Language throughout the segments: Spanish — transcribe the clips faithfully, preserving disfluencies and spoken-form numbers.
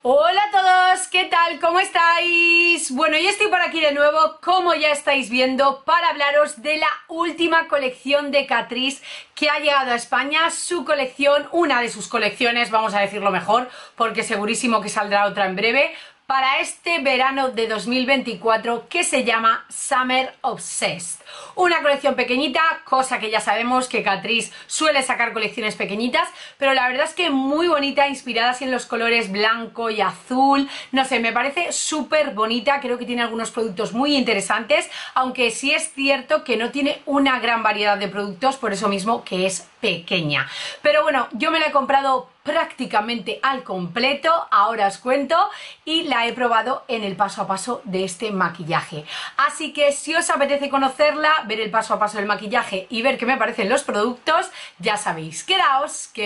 Hola a todos, ¿qué tal? ¿Cómo estáis? Bueno, yo estoy por aquí de nuevo, como ya estáis viendo, para hablaros de la última colección de Catrice que ha llegado a España, su colección, una de sus colecciones, vamos a decirlo mejor, porque segurísimo que saldrá otra en breve, para este verano de dos mil veinticuatro, que se llama Summer Obsessed. Una colección pequeñita, cosa que ya sabemos que Catrice suele sacar colecciones pequeñitas, pero la verdad es que muy bonita, inspirada así en los colores blanco y azul. No sé, me parece súper bonita, creo que tiene algunos productos muy interesantes, aunque sí es cierto que no tiene una gran variedad de productos, por eso mismo que es pequeña. Pero bueno, yo me la he comprado prácticamente al completo, ahora os cuento, y la he probado en el paso a paso de este maquillaje. Así que si os apetece conocerla, ver el paso a paso del maquillaje y ver qué me parecen los productos, ya sabéis, quedaos que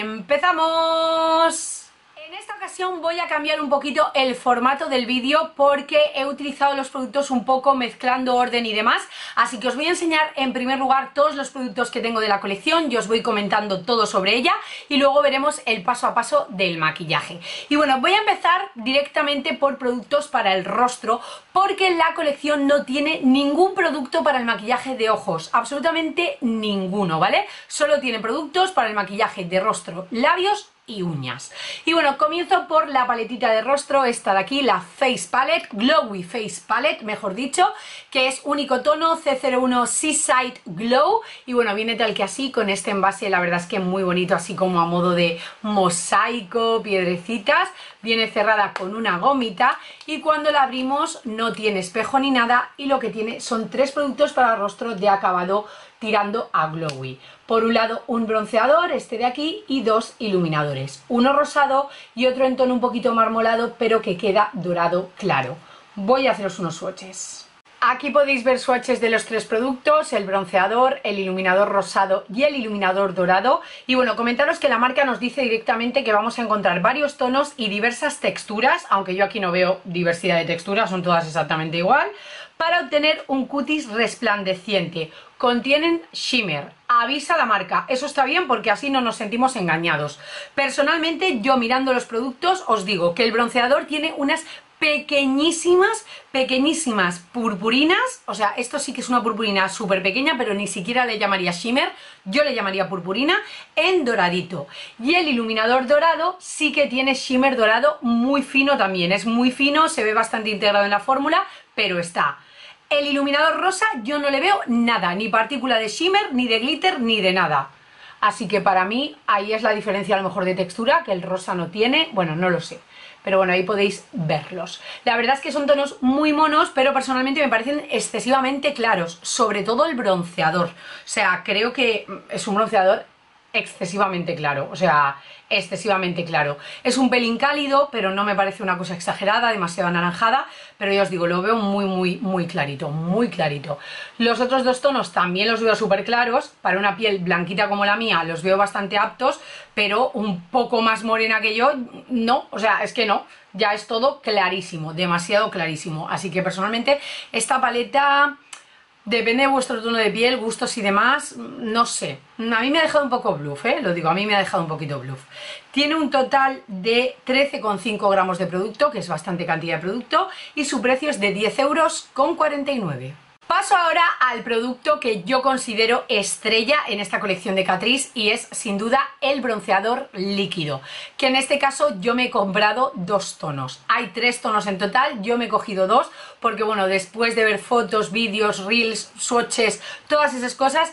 empezamos. En esta ocasión voy a cambiar un poquito el formato del vídeo porque he utilizado los productos un poco mezclando orden y demás, así que os voy a enseñar en primer lugar todos los productos que tengo de la colección, yo os voy comentando todo sobre ella y luego veremos el paso a paso del maquillaje. Y bueno, voy a empezar directamente por productos para el rostro porque la colección no tiene ningún producto para el maquillaje de ojos, absolutamente ninguno, ¿vale? Solo tiene productos para el maquillaje de rostro, labios y uñas. Y bueno, comienzo por la paletita de rostro, esta de aquí, la Face Palette, Glowy Face Palette, mejor dicho, que es único tono C cero uno Seaside Glow, y bueno, viene tal que así, con este envase, la verdad es que muy bonito, así como a modo de mosaico, piedrecitas, viene cerrada con una gomita, y cuando la abrimos no tiene espejo ni nada, y lo que tiene son tres productos para rostro de acabado tirando a glowy. Por un lado un bronceador, este de aquí, y dos iluminadores, uno rosado y otro en tono un poquito marmolado pero que queda dorado claro. Voy a haceros unos swatches. Aquí podéis ver swatches de los tres productos, el bronceador, el iluminador rosado y el iluminador dorado. Y bueno, comentaros que la marca nos dice directamente que vamos a encontrar varios tonos y diversas texturas, aunque yo aquí no veo diversidad de texturas, son todas exactamente igual, para obtener un cutis resplandeciente. Contienen shimmer, avisa la marca, eso está bien porque así no nos sentimos engañados. Personalmente, yo mirando los productos os digo que el bronceador tiene unas pequeñísimas, pequeñísimas purpurinas, o sea, esto sí que es una purpurina súper pequeña, pero ni siquiera le llamaría shimmer, yo le llamaría purpurina, en doradito. Y el iluminador dorado sí que tiene shimmer dorado muy fino también, es muy fino, se ve bastante integrado en la fórmula, pero está. El iluminador rosa yo no le veo nada, ni partícula de shimmer, ni de glitter, ni de nada. Así que para mí ahí es la diferencia a lo mejor de textura, que el rosa no tiene, bueno, no lo sé. Pero bueno, ahí podéis verlos. La verdad es que son tonos muy monos, pero personalmente me parecen excesivamente claros, sobre todo el bronceador. O sea, creo que es un bronceador excesivamente claro, o sea, excesivamente claro. Es un pelín cálido, pero no me parece una cosa exagerada, demasiado anaranjada, pero ya os digo, lo veo muy, muy, muy clarito, muy clarito. Los otros dos tonos también los veo súper claros, para una piel blanquita como la mía los veo bastante aptos, pero un poco más morena que yo, no, o sea, es que no, ya es todo clarísimo, demasiado clarísimo. Así que personalmente esta paleta, depende de vuestro tono de piel, gustos y demás, no sé. A mí me ha dejado un poco bluff, ¿eh? Lo digo, a mí me ha dejado un poquito bluff. Tiene un total de trece coma cinco gramos de producto, que es bastante cantidad de producto, y su precio es de diez euros con cuarenta y nueve. Paso ahora al producto que yo considero estrella en esta colección de Catrice y es sin duda el bronceador líquido, que en este caso yo me he comprado dos tonos. Hay tres tonos en total, yo me he cogido dos porque bueno, después de ver fotos, vídeos, reels, swatches, todas esas cosas,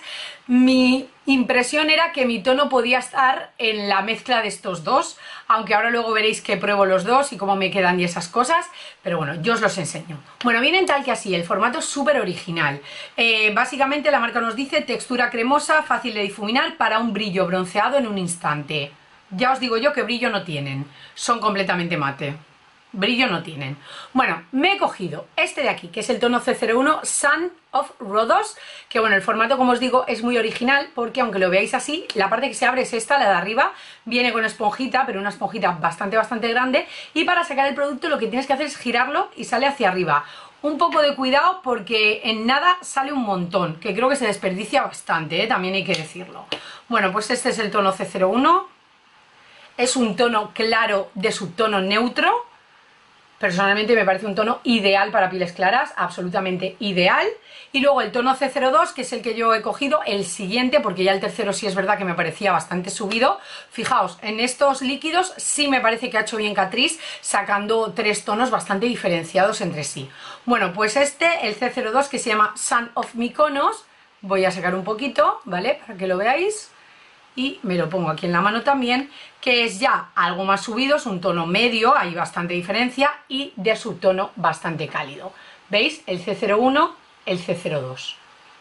mi impresión era que mi tono podía estar en la mezcla de estos dos, aunque ahora luego veréis que pruebo los dos y cómo me quedan y esas cosas, pero bueno, yo os los enseño. Bueno, vienen tal que así, el formato es súper original. Eh, básicamente la marca nos dice textura cremosa, fácil de difuminar para un brillo bronceado en un instante. Ya os digo yo que brillo no tienen, son completamente mate. Brillo no tienen. Bueno, me he cogido este de aquí, que es el tono C cero uno Sun of Rhodos, que bueno, el formato, como os digo, es muy original porque aunque lo veáis así, la parte que se abre es esta, la de arriba, viene con esponjita, pero una esponjita bastante, bastante grande, y para sacar el producto lo que tienes que hacer es girarlo y sale hacia arriba. Un poco de cuidado porque en nada sale un montón, que creo que se desperdicia bastante, ¿eh? También hay que decirlo. Bueno, pues este es el tono C cero uno, es un tono claro de subtono neutro, Personalmente me parece un tono ideal para pieles claras, absolutamente ideal. Y luego el tono C cero dos, que es el que yo he cogido, el siguiente, porque ya el tercero sí es verdad que me parecía bastante subido. Fijaos, en estos líquidos sí me parece que ha hecho bien Catrice, sacando tres tonos bastante diferenciados entre sí. Bueno, pues este, el C cero dos, que se llama Sun of Mykonos, voy a sacar un poquito, ¿vale? Para que lo veáis. Y me lo pongo aquí en la mano también, que es ya algo más subido, es un tono medio, hay bastante diferencia, y de subtono bastante cálido. ¿Veis? El C cero uno, el C cero dos.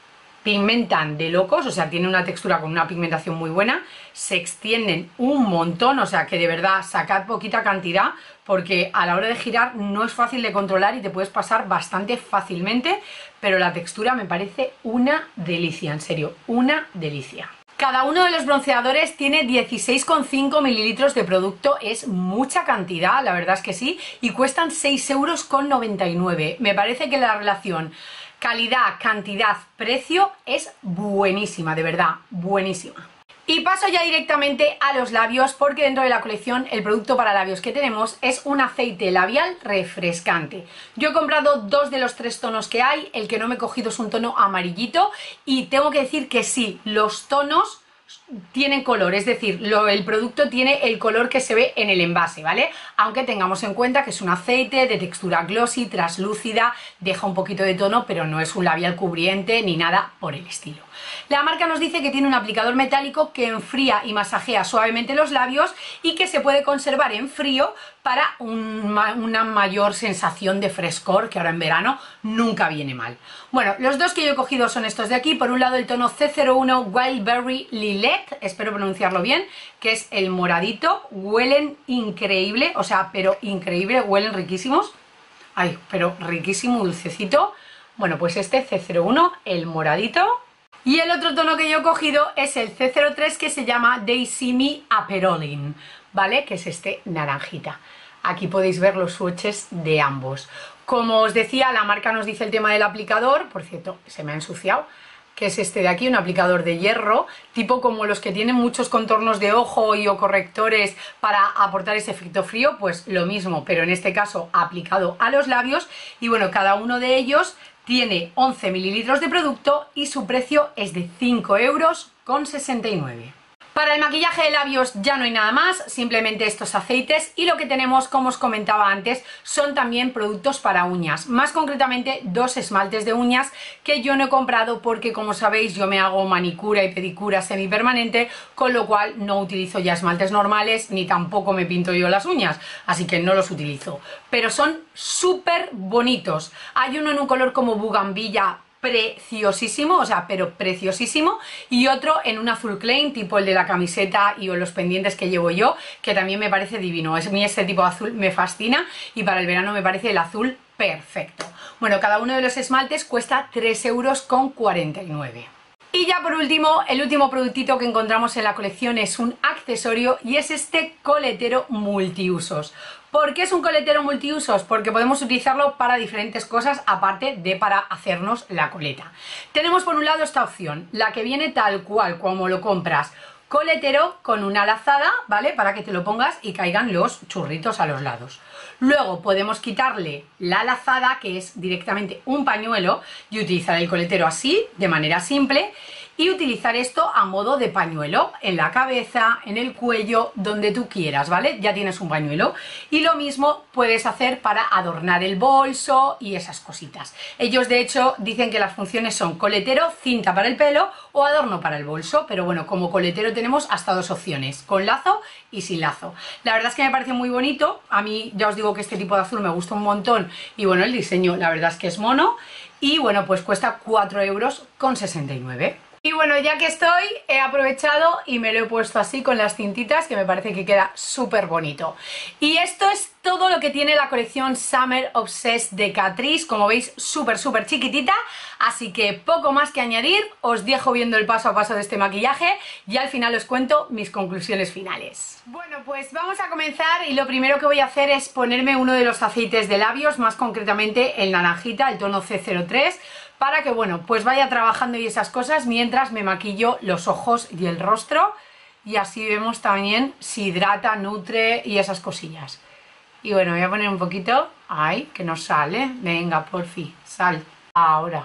Pigmentan de locos, o sea, tiene una textura con una pigmentación muy buena, se extienden un montón, o sea que de verdad sacad poquita cantidad, porque a la hora de girar no es fácil de controlar y te puedes pasar bastante fácilmente, pero la textura me parece una delicia, en serio, una delicia. Cada uno de los bronceadores tiene dieciséis coma cinco mililitros de producto, es mucha cantidad, la verdad es que sí, y cuestan seis euros con noventa y nueve. Me parece que la relación calidad, cantidad, precio es buenísima, de verdad, buenísima. Y paso ya directamente a los labios, porque dentro de la colección el producto para labios que tenemos es un aceite labial refrescante. Yo he comprado dos de los tres tonos que hay, el que no me he cogido es un tono amarillito y tengo que decir que sí, los tonos tienen color, es decir, lo, el producto tiene el color que se ve en el envase, ¿vale? Aunque tengamos en cuenta que es un aceite de textura glossy, traslúcida, deja un poquito de tono, pero no es un labial cubriente ni nada por el estilo. La marca nos dice que tiene un aplicador metálico que enfría y masajea suavemente los labios y que se puede conservar en frío para un, una mayor sensación de frescor, que ahora en verano nunca viene mal. Bueno, los dos que yo he cogido son estos de aquí. Por un lado el tono C cero uno Wildberry Lilac, espero pronunciarlo bien, que es el moradito. Huelen increíble, o sea, pero increíble, huelen riquísimos. Ay, pero riquísimo, dulcecito. Bueno, pues este C cero uno, el moradito. Y el otro tono que yo he cogido es el C cero tres, que se llama Daisy Me Aperolin, ¿vale? Que es este naranjita. Aquí podéis ver los swatches de ambos. Como os decía, la marca nos dice el tema del aplicador, por cierto, se me ha ensuciado, que es este de aquí, un aplicador de hierro, tipo como los que tienen muchos contornos de ojo y o correctores para aportar ese efecto frío, pues lo mismo, pero en este caso aplicado a los labios. Y bueno, cada uno de ellos tiene once mililitros de producto y su precio es de cinco euros con sesenta y nueve. Para el maquillaje de labios ya no hay nada más, simplemente estos aceites, y lo que tenemos, como os comentaba antes, son también productos para uñas, más concretamente dos esmaltes de uñas que yo no he comprado porque, como sabéis, yo me hago manicura y pedicura semipermanente, con lo cual no utilizo ya esmaltes normales ni tampoco me pinto yo las uñas, así que no los utilizo, pero son súper bonitos. Hay uno en un color como bugambilla preciosísimo, o sea, pero preciosísimo, y otro en un azul plain, tipo el de la camiseta y o los pendientes que llevo yo, que también me parece divino. Es, a mí este tipo de azul me fascina y para el verano me parece el azul perfecto. Bueno, cada uno de los esmaltes cuesta tres euros con cuarenta y nueve. Y ya por último, el último productito que encontramos en la colección es un accesorio y es este coletero multiusos. ¿Por qué es un coletero multiusos? Porque podemos utilizarlo para diferentes cosas, aparte de para hacernos la coleta. Tenemos por un lado esta opción, la que viene tal cual como lo compras, coletero con una lazada, ¿vale? Para que te lo pongas y caigan los churritos a los lados. Luego podemos quitarle la lazada, que es directamente un pañuelo, y utilizar el coletero así, de manera simple, y utilizar esto a modo de pañuelo, en la cabeza, en el cuello, donde tú quieras, ¿vale? Ya tienes un pañuelo. Y lo mismo puedes hacer para adornar el bolso y esas cositas. Ellos, de hecho, dicen que las funciones son coletero, cinta para el pelo o adorno para el bolso, pero bueno, como coletero tenemos hasta dos opciones, con lazo y sin lazo. La verdad es que me parece muy bonito, a mí ya os digo que este tipo de azul me gusta un montón y bueno, el diseño la verdad es que es mono y bueno, pues cuesta cuatro euros con sesenta y nueve. Y bueno, ya que estoy, he aprovechado y me lo he puesto así con las cintitas, que me parece que queda súper bonito. Y esto es todo lo que tiene la colección Summer Obsessed de Catrice, como veis, súper súper chiquitita, así que poco más que añadir, os dejo viendo el paso a paso de este maquillaje y al final os cuento mis conclusiones finales. Bueno, pues vamos a comenzar y lo primero que voy a hacer es ponerme uno de los aceites de labios, más concretamente el naranjita, el tono C cero tres, para que, bueno, pues vaya trabajando y esas cosas mientras me maquillo los ojos y el rostro y así vemos también si hidrata, nutre y esas cosillas. Y bueno, voy a poner un poquito. Ay, que no sale. Venga, por fin, sal. Ahora.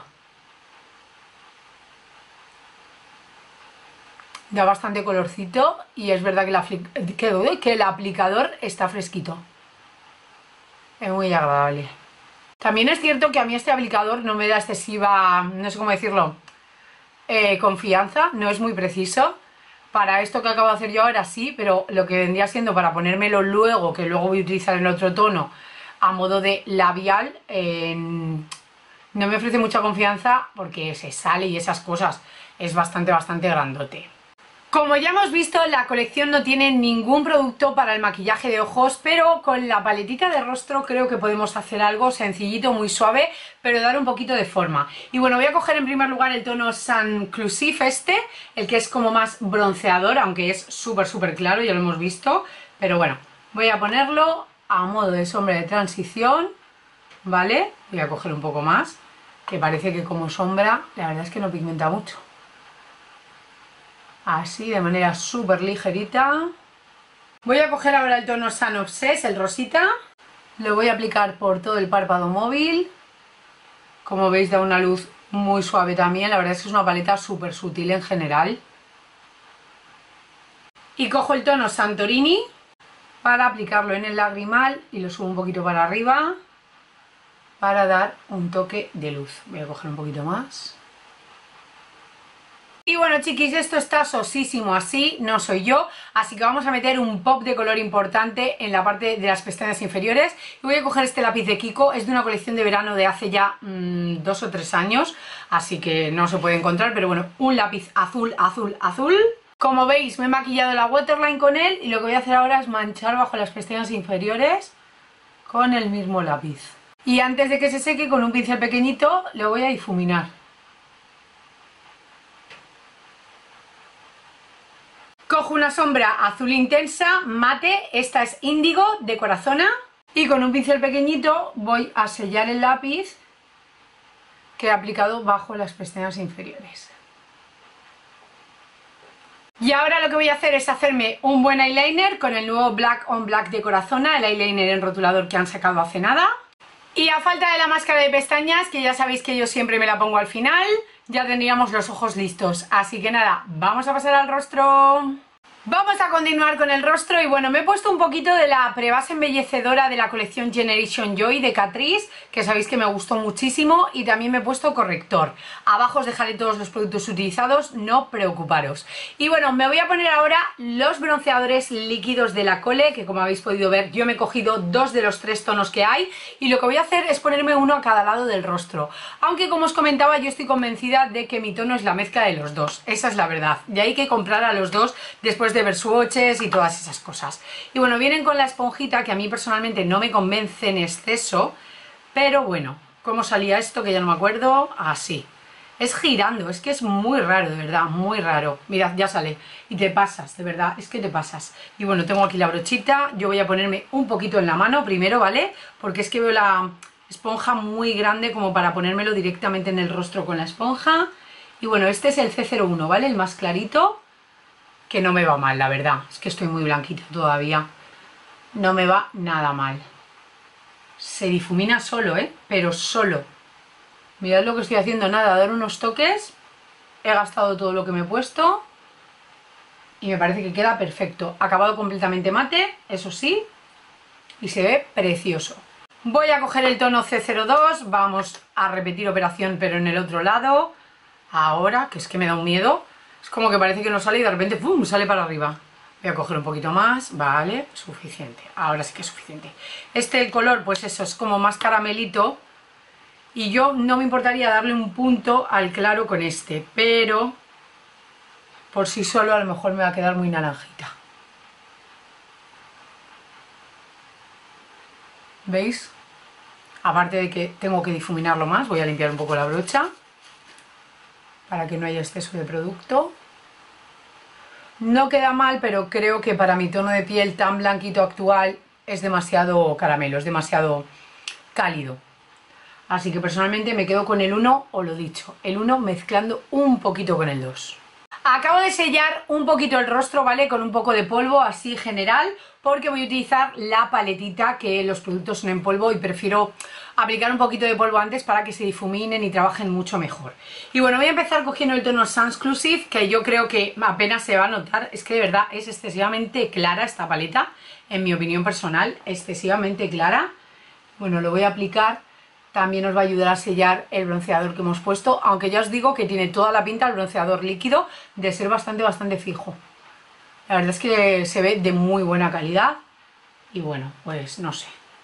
Da bastante colorcito y es verdad que, la, que, que el aplicador está fresquito. Es muy agradable. También es cierto que a mí este aplicador no me da excesiva, no sé cómo decirlo, eh, confianza, no es muy preciso. Para esto que acabo de hacer yo ahora sí, pero lo que vendría siendo para ponérmelo luego, que luego voy a utilizar en otro tono, a modo de labial, eh, no me ofrece mucha confianza porque se sale y esas cosas. Es bastante, bastante grandote. Como ya hemos visto, la colección no tiene ningún producto para el maquillaje de ojos, pero con la paletita de rostro creo que podemos hacer algo sencillito, muy suave, pero dar un poquito de forma. Y bueno, voy a coger en primer lugar el tono Sanclusive este, el que es como más bronceador, aunque es súper súper claro, ya lo hemos visto. Pero bueno, voy a ponerlo a modo de sombra de transición, ¿vale? Voy a coger un poco más, que parece que como sombra, la verdad es que no pigmenta mucho. Así, de manera súper ligerita. Voy a coger ahora el tono Sun Obsess, el rosita. Lo voy a aplicar por todo el párpado móvil. Como veis, da una luz muy suave también. La verdad es que es una paleta súper sutil en general. Y cojo el tono Santorini para aplicarlo en el lagrimal y lo subo un poquito para arriba para dar un toque de luz. Voy a coger un poquito más. Y bueno, chiquis, esto está sosísimo así, no soy yo, así que vamos a meter un pop de color importante en la parte de las pestañas inferiores. Y voy a coger este lápiz de Kiko, es de una colección de verano de hace ya mmm, dos o tres años, así que no se puede encontrar, pero bueno, un lápiz azul, azul, azul. Como veis, me he maquillado la waterline con él y lo que voy a hacer ahora es manchar bajo las pestañas inferiores con el mismo lápiz. Y antes de que se seque, con un pincel pequeñito, lo voy a difuminar. Cojo una sombra azul intensa, mate, esta es índigo de Corazona, y con un pincel pequeñito voy a sellar el lápiz que he aplicado bajo las pestañas inferiores. Y ahora lo que voy a hacer es hacerme un buen eyeliner con el nuevo Black on Black de Corazona, el eyeliner en rotulador que han sacado hace nada. Y a falta de la máscara de pestañas, que ya sabéis que yo siempre me la pongo al final, ya tendríamos los ojos listos. Así que nada, vamos a pasar al rostro. Vamos a continuar con el rostro y bueno, me he puesto un poquito de la prebase embellecedora de la colección Generation Joy de Catrice, que sabéis que me gustó muchísimo, y también me he puesto corrector. Abajo os dejaré todos los productos utilizados, no preocuparos. Y bueno, me voy a poner ahora los bronceadores líquidos de la Cole, que como habéis podido ver yo me he cogido dos de los tres tonos que hay, y lo que voy a hacer es ponerme uno a cada lado del rostro. Aunque como os comentaba, yo estoy convencida de que mi tono es la mezcla de los dos, esa es la verdad, y hay que comprar a los dos después de de ver swatches y todas esas cosas. Y bueno, vienen con la esponjita que a mí personalmente no me convence en exceso, pero bueno, ¿cómo salía esto? Que ya no me acuerdo. Así. Es girando, es que es muy raro, de verdad, muy raro. Mirad, ya sale. Y te pasas, de verdad, es que te pasas. Y bueno, tengo aquí la brochita, yo voy a ponerme un poquito en la mano primero, ¿vale? Porque es que veo la esponja muy grande como para ponérmelo directamente en el rostro con la esponja. Y bueno, este es el C cero uno, ¿vale? El más clarito, que no me va mal, la verdad. Es que estoy muy blanquita todavía. No me va nada mal. Se difumina solo, ¿eh? Pero solo. Mirad lo que estoy haciendo, nada, dar unos toques. He gastado todo lo que me he puesto. Y me parece que queda perfecto. Acabado completamente mate, eso sí. Y se ve precioso. Voy a coger el tono C cero dos. Vamos a repetir operación, pero en el otro lado. Ahora, que es que me da un miedo. Es como que parece que no sale y de repente ¡pum! Sale para arriba. Voy a coger un poquito más, vale, suficiente. Ahora sí que es suficiente. Este color, pues eso, es como más caramelito. Y yo no me importaría darle un punto al claro con este, pero por sí solo a lo mejor me va a quedar muy naranjita. ¿Veis? Aparte de que tengo que difuminarlo más, voy a limpiar un poco la brocha para que no haya exceso de producto. No queda mal, pero creo que para mi tono de piel tan blanquito actual es demasiado caramelo, es demasiado cálido. Así que personalmente me quedo con el uno, o lo dicho, el uno mezclando un poquito con el dos. Acabo de sellar un poquito el rostro, ¿vale? Con un poco de polvo así general, porque voy a utilizar la paletita, que los productos son en polvo y prefiero aplicar un poquito de polvo antes para que se difuminen y trabajen mucho mejor. Y bueno, voy a empezar cogiendo el tono Sunsclusive, que yo creo que apenas se va a notar. Es que de verdad es excesivamente clara esta paleta, en mi opinión personal, excesivamente clara. Bueno, lo voy a aplicar. También os va a ayudar a sellar el bronceador que hemos puesto, aunque ya os digo que tiene toda la pinta el bronceador líquido de ser bastante, bastante fijo. La verdad es que se ve de muy buena calidad y bueno, pues no sé.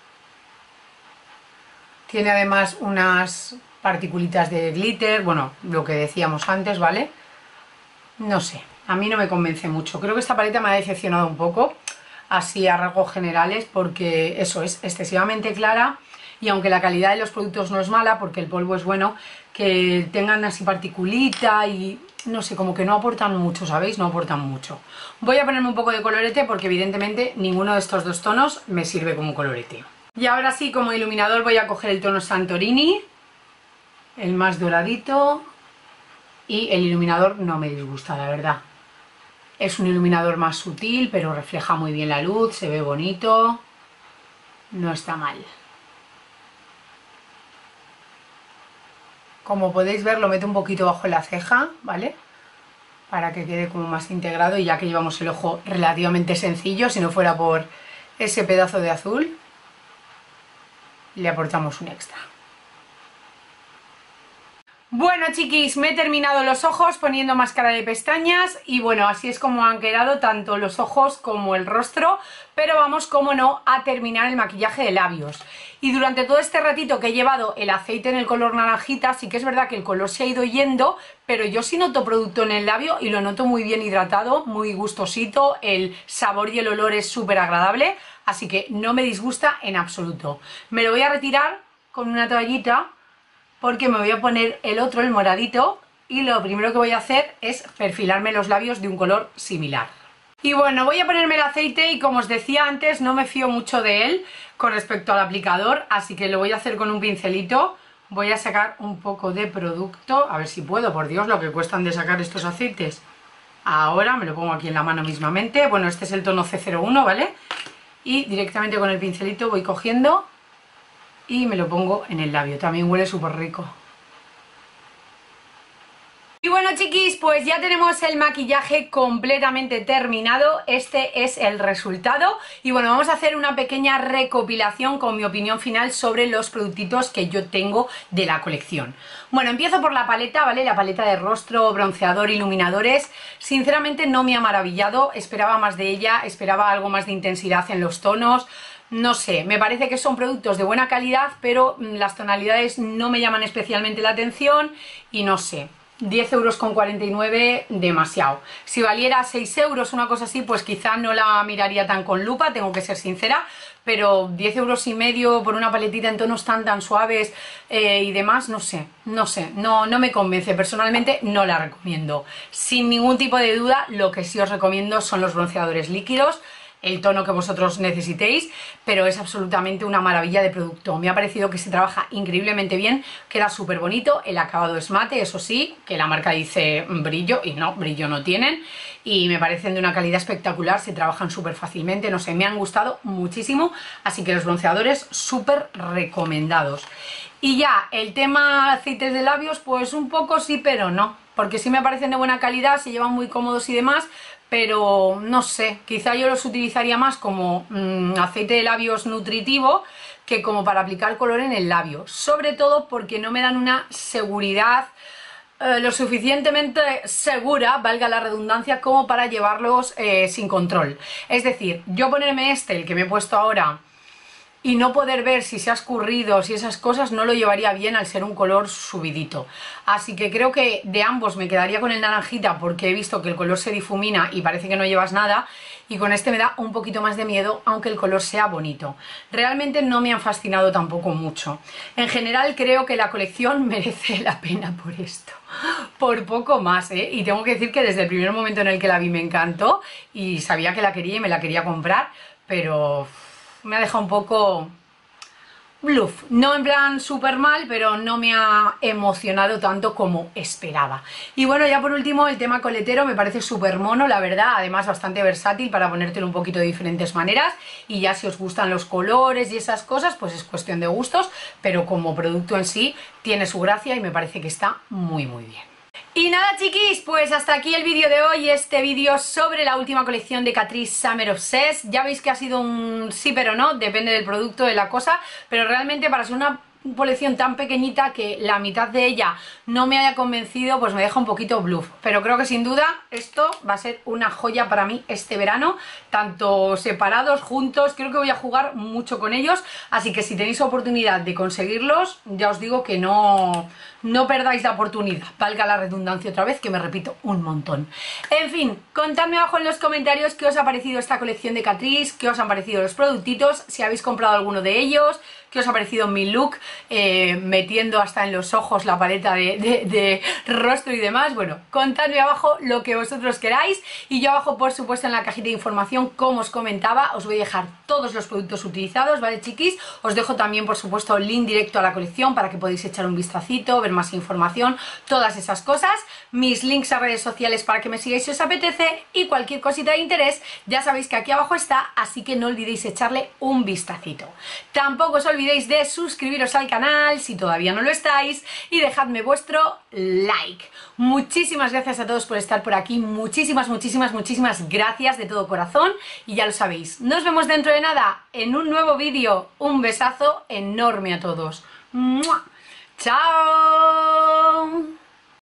Tiene además unas particulitas de glitter, bueno, lo que decíamos antes, ¿vale? No sé, a mí no me convence mucho. Creo que esta paleta me ha decepcionado un poco, así a rasgos generales, porque eso es excesivamente clara. Y aunque la calidad de los productos no es mala, porque el polvo es bueno, que tengan así particulita y no sé, como que no aportan mucho, ¿sabéis? No aportan mucho. Voy a ponerme un poco de colorete porque evidentemente ninguno de estos dos tonos me sirve como colorete. Y ahora sí, como iluminador voy a coger el tono Santorini, el más doradito, y el iluminador no me disgusta, la verdad. Es un iluminador más sutil, pero refleja muy bien la luz, se ve bonito, no está mal. Como podéis ver, lo meto un poquito bajo la ceja, ¿vale? Para que quede como más integrado, y ya que llevamos el ojo relativamente sencillo, si no fuera por ese pedazo de azul, le aportamos un extra. Bueno, chiquis, me he terminado los ojos poniendo máscara de pestañas y bueno, así es como han quedado tanto los ojos como el rostro, pero vamos, como no, a terminar el maquillaje de labios. Y durante todo este ratito que he llevado el aceite en el color naranjita, sí que es verdad que el color se ha ido yendo, pero yo sí noto producto en el labio y lo noto muy bien hidratado, muy gustosito, el sabor y el olor es súper agradable, así que no me disgusta en absoluto. Me lo voy a retirar con una toallita, porque me voy a poner el otro, el moradito, y lo primero que voy a hacer es perfilarme los labios de un color similar. Y bueno, voy a ponerme el aceite y como os decía antes, no me fío mucho de él con respecto al aplicador, así que lo voy a hacer con un pincelito. Voy a sacar un poco de producto, a ver si puedo, por Dios, lo que cuestan de sacar estos aceites. Ahora me lo pongo aquí en la mano mismamente. Bueno, este es el tono C cero uno, ¿vale? Y directamente con el pincelito voy cogiendo y me lo pongo en el labio, también huele súper rico. Y bueno, chiquis, pues ya tenemos el maquillaje completamente terminado. Este es el resultado. Y bueno, vamos a hacer una pequeña recopilación con mi opinión final sobre los productitos que yo tengo de la colección. Bueno, empiezo por la paleta, ¿vale? La paleta de rostro, bronceador, iluminadores. Sinceramente no me ha maravillado, esperaba más de ella, esperaba algo más de intensidad en los tonos. No sé, me parece que son productos de buena calidad, pero las tonalidades no me llaman especialmente la atención y no sé, diez euros con cuarenta y nueve, demasiado. Si valiera seis euros, una cosa así, pues quizá no la miraría tan con lupa, tengo que ser sincera, pero diez euros y medio por una paletita en tonos tan tan suaves eh, y demás, no sé, no sé, no, no me convence, personalmente no la recomiendo. Sin ningún tipo de duda, lo que sí os recomiendo son los bronceadores líquidos, el tono que vosotros necesitéis, pero es absolutamente una maravilla de producto. Me ha parecido que se trabaja increíblemente bien, queda súper bonito, el acabado es mate, eso sí, que la marca dice brillo, y no, brillo no tienen, y me parecen de una calidad espectacular, se trabajan súper fácilmente, no sé, me han gustado muchísimo, así que los bronceadores súper recomendados. Y ya, el tema aceites de labios, pues un poco sí, pero no, porque sí me parecen de buena calidad, se llevan muy cómodos y demás, pero no sé, quizá yo los utilizaría más como mmm, aceite de labios nutritivo que como para aplicar color en el labio, sobre todo porque no me dan una seguridad eh, lo suficientemente segura, valga la redundancia, como para llevarlos eh, sin control. Es decir, yo ponerme este, el que me he puesto ahora, y no poder ver si se ha escurrido, si esas cosas, no lo llevaría bien al ser un color subidito. Así que creo que de ambos me quedaría con el naranjita porque he visto que el color se difumina y parece que no llevas nada, y con este me da un poquito más de miedo, aunque el color sea bonito. Realmente no me han fascinado tampoco mucho. En general creo que la colección merece la pena por esto, por poco más, ¿eh? Y tengo que decir que desde el primer momento en el que la vi me encantó y sabía que la quería y me la quería comprar, pero me ha dejado un poco bluff, no en plan súper mal, pero no me ha emocionado tanto como esperaba. Y bueno, ya por último, el tema coletero me parece súper mono, la verdad, además bastante versátil para ponértelo un poquito de diferentes maneras, y ya si os gustan los colores y esas cosas, pues es cuestión de gustos, pero como producto en sí tiene su gracia y me parece que está muy muy bien. Y nada chiquis, pues hasta aquí el vídeo de hoy, este vídeo sobre la última colección de Catrice Summer Obsessed. Ya veis que ha sido un sí pero no, depende del producto, de la cosa, pero realmente para ser una colección tan pequeñita que la mitad de ella no me haya convencido, pues me deja un poquito bluff, pero creo que sin duda esto va a ser una joya para mí este verano, tanto separados, juntos, creo que voy a jugar mucho con ellos, así que si tenéis oportunidad de conseguirlos, ya os digo que no, no perdáis la oportunidad, valga la redundancia otra vez, que me repito un montón. En fin, contadme abajo en los comentarios qué os ha parecido esta colección de Catrice, qué os han parecido los productitos, si habéis comprado alguno de ellos, qué os ha parecido mi look, eh, metiendo hasta en los ojos la paleta de, de, de rostro y demás. Bueno, contadme abajo lo que vosotros queráis, y yo abajo por supuesto en la cajita de información, como os comentaba, os voy a dejar todos los productos utilizados, ¿vale chiquis? Os dejo también por supuesto el link directo a la colección para que podáis echar un vistacito, ver más información, todas esas cosas, mis links a redes sociales para que me sigáis si os apetece, y cualquier cosita de interés ya sabéis que aquí abajo está, así que no olvidéis echarle un vistacito. Tampoco os olvidéis de suscribiros al canal si todavía no lo estáis, y dejadme vuestro like. Muchísimas gracias a todos por estar por aquí, muchísimas, muchísimas, muchísimas gracias de todo corazón, y ya lo sabéis, nos vemos dentro de nada en un nuevo vídeo. Un besazo enorme a todos. ¡Mua! ¡Chao!